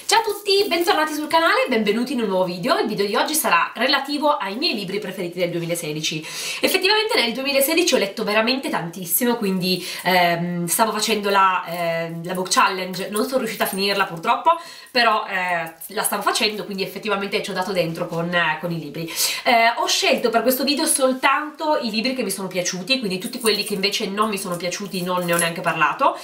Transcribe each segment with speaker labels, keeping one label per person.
Speaker 1: Ciao a tutti, bentornati sul canale e benvenuti in un nuovo video. Il video di oggi sarà relativo ai miei libri preferiti del 2016. Effettivamente nel 2016 ho letto veramente tantissimo, quindi stavo facendo la book challenge, non sono riuscita a finirla purtroppo, però la stavo facendo, quindi effettivamente ci ho dato dentro con i libri. Ho scelto per questo video soltanto i libri che mi sono piaciuti, quindi tutti quelli che invece non mi sono piaciuti non ne ho neanche parlato.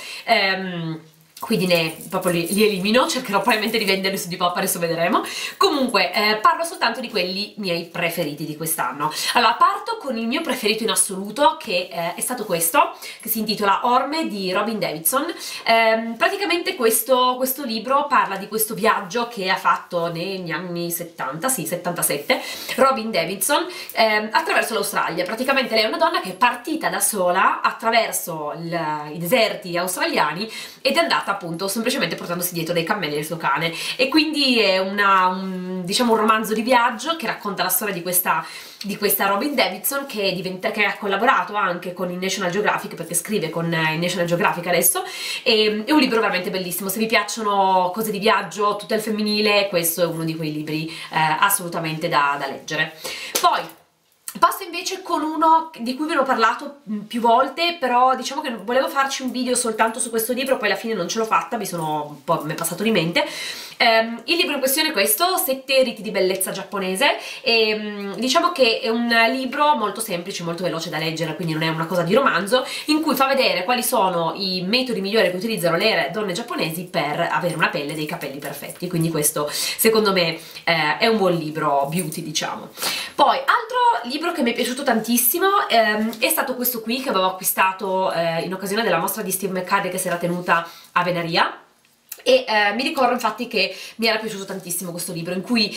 Speaker 1: Quindi proprio li elimino, cercherò probabilmente di venderli su Depop, adesso vedremo. Comunque parlo soltanto di quelli miei preferiti di quest'anno. Allora parto con il mio preferito in assoluto, che è stato questo, che si intitola Orme di Robin Davidson. Praticamente questo libro parla di questo viaggio che ha fatto negli anni 70, sì 77, Robin Davidson attraverso l'Australia. Praticamente lei è una donna che è partita da sola attraverso i deserti australiani ed è andata appunto semplicemente portandosi dietro dei cammelli e il suo cane, e quindi è diciamo un romanzo di viaggio che racconta la storia di questa Robin Davidson che ha collaborato anche con il National Geographic, perché scrive con il National Geographic adesso, e è un libro veramente bellissimo. Se vi piacciono cose di viaggio, tutto il femminile, questo è uno di quei libri assolutamente da leggere. Poi passo invece con uno di cui ve l'ho parlato più volte, però diciamo che volevo farci un video soltanto su questo libro, poi alla fine non ce l'ho fatta, mi è passato di mente. Il libro in questione è questo, 7 riti di bellezza giapponese, e diciamo che è un libro molto semplice, molto veloce da leggere, quindi non è una cosa di romanzo, in cui fa vedere quali sono i metodi migliori che utilizzano le donne giapponesi per avere una pelle e dei capelli perfetti, quindi questo secondo me è un buon libro beauty, diciamo. Poi altro libro che mi è piaciuto tantissimo è stato questo qui, che avevo acquistato in occasione della mostra di Steve McCurry che si era tenuta a Venaria. E mi ricordo infatti che mi era piaciuto tantissimo questo libro, in cui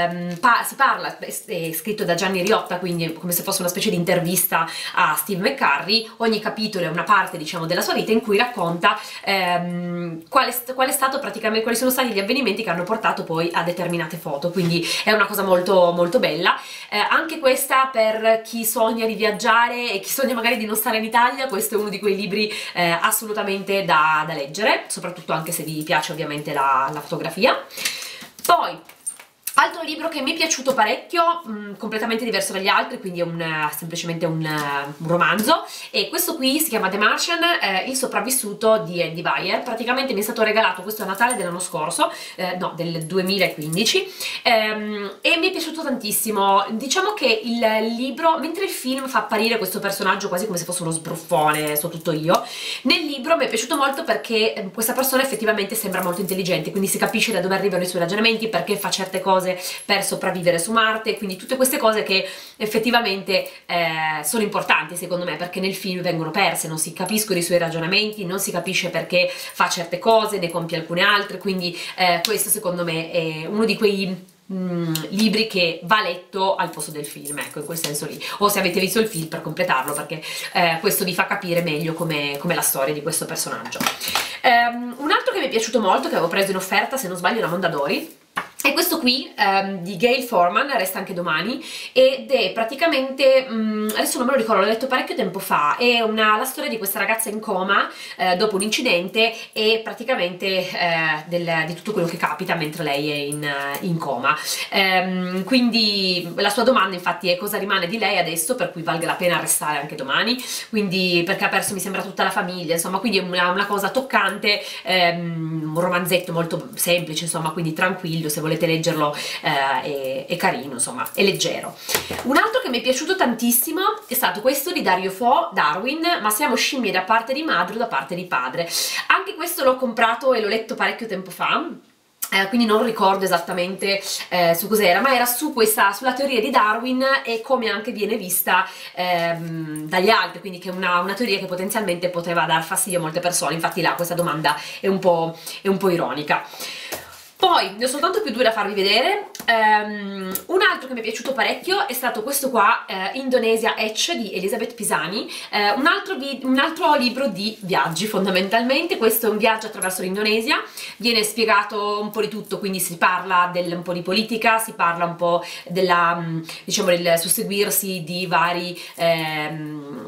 Speaker 1: si parla, è scritto da Gianni Riotta, quindi come se fosse una specie di intervista a Steve McCurry. Ogni capitolo è una parte, diciamo, della sua vita in cui racconta qual è stato praticamente, quali sono stati gli avvenimenti che hanno portato poi a determinate foto, quindi è una cosa molto molto bella. Anche questa per chi sogna di viaggiare e chi sogna magari di non stare in Italia, questo è uno di quei libri assolutamente da leggere, soprattutto anche se vi piace ovviamente la fotografia. Poi altro libro che mi è piaciuto parecchio, completamente diverso dagli altri, quindi è semplicemente un romanzo, e questo qui si chiama The Martian, il sopravvissuto di Andy Weir. Praticamente mi è stato regalato questo a Natale dell'anno scorso, no, del 2015, e mi è piaciuto tantissimo. Diciamo che il libro, mentre il film fa apparire questo personaggio quasi come se fosse uno sbruffone, so tutto io, nel libro mi è piaciuto molto perché questa persona effettivamente sembra molto intelligente, quindi si capisce da dove arrivano i suoi ragionamenti, perché fa certe cose per sopravvivere su Marte, quindi tutte queste cose che effettivamente sono importanti secondo me, perché nel film vengono perse, non si capiscono i suoi ragionamenti, non si capisce perché fa certe cose, ne compie alcune altre, quindi questo secondo me è uno di quei libri che va letto al posto del film, ecco, in quel senso lì, o se avete visto il film per completarlo, perché questo vi fa capire meglio com'è la storia di questo personaggio. Un altro che mi è piaciuto molto, che avevo preso in offerta se non sbaglio da Mondadori, è questo qui, di Gayle Forman, Resta anche domani, ed è praticamente, adesso non me lo ricordo, l'ho letto parecchio tempo fa, è la storia di questa ragazza in coma dopo un incidente, e praticamente di tutto quello che capita mentre lei è in coma. Quindi la sua domanda infatti è cosa rimane di lei adesso, per cui valga la pena restare anche domani, quindi perché ha perso mi sembra tutta la famiglia, insomma, quindi è una cosa toccante, un romanzetto molto semplice, insomma, quindi tranquillo, se volete leggerlo è carino, insomma, è leggero. Un altro che mi è piaciuto tantissimo è stato questo di Dario Fo, Darwin, ma siamo scimmie da parte di madre o da parte di padre. Anche questo l'ho comprato e l'ho letto parecchio tempo fa, quindi non ricordo esattamente su cos'era, ma era sulla teoria di Darwin e come anche viene vista dagli altri, quindi che è una teoria che potenzialmente poteva dar fastidio a molte persone. Infatti là questa domanda è un po' ironica. Poi ne ho soltanto più due da farvi vedere. Un altro che mi è piaciuto parecchio è stato questo qua, Indonesia Etch di Elisabeth Pisani, un altro libro di viaggi fondamentalmente. Questo è un viaggio attraverso l'Indonesia, viene spiegato un po' di tutto, quindi si parla un po' di politica, si parla un po' diciamo del susseguirsi di vari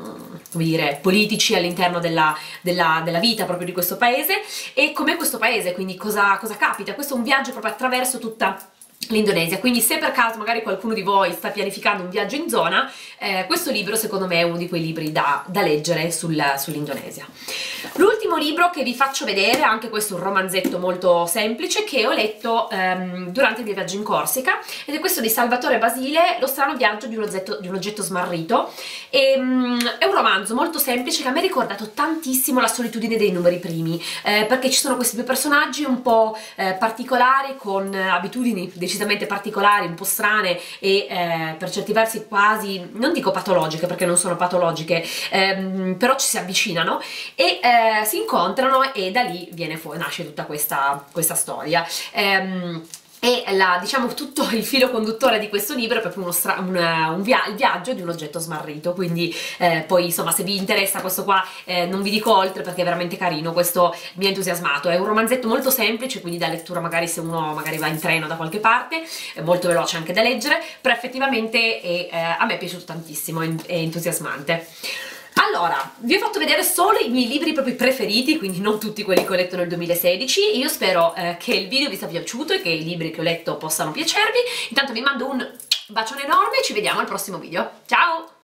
Speaker 1: come dire, politici all'interno della vita proprio di questo paese e com'è questo paese, quindi cosa capita. Questo è un viaggio proprio attraverso tutta l'Indonesia, quindi se per caso magari qualcuno di voi sta pianificando un viaggio in zona, questo libro secondo me è uno di quei libri da leggere sull'Indonesia. L'ultimo libro che vi faccio vedere, anche questo è un romanzetto molto semplice che ho letto durante il mio viaggio in Corsica, ed è questo di Salvatore Basile, Lo strano viaggio di un oggetto smarrito. È un romanzo molto semplice che a me ha ricordato tantissimo La solitudine dei numeri primi, perché ci sono questi due personaggi un po' particolari, con abitudini decisamente particolari, un po' strane e per certi versi quasi, non dico patologiche perché non sono patologiche, però ci si avvicinano e si incontrano e da lì nasce tutta questa storia. E diciamo tutto il filo conduttore di questo libro è proprio il viaggio di un oggetto smarrito, quindi poi insomma se vi interessa questo qua non vi dico oltre perché è veramente carino, questo mi ha entusiasmato. È un romanzetto molto semplice, quindi da lettura magari se uno magari va in treno da qualche parte, è molto veloce anche da leggere, però effettivamente a me è piaciuto tantissimo, è entusiasmante. Allora, vi ho fatto vedere solo i miei libri proprio preferiti, quindi non tutti quelli che ho letto nel 2016. Io spero che il video vi sia piaciuto e che i libri che ho letto possano piacervi. Intanto vi mando un bacione enorme e ci vediamo al prossimo video. Ciao!